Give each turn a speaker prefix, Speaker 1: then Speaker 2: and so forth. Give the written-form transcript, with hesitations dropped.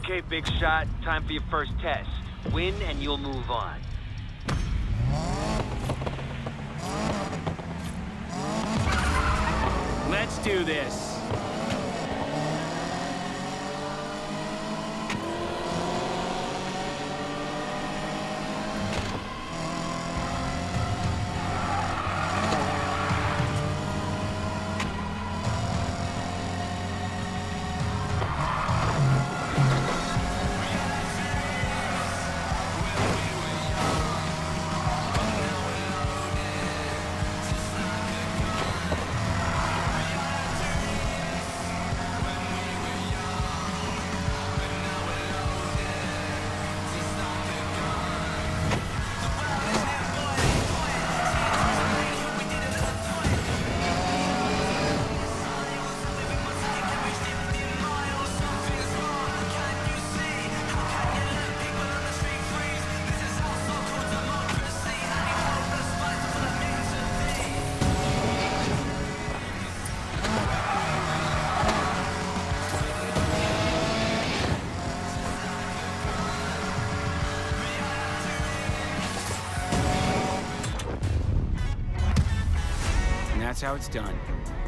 Speaker 1: Okay, big shot. Time for your first test. Win and you'll move on.
Speaker 2: Let's do this. That's how it's done.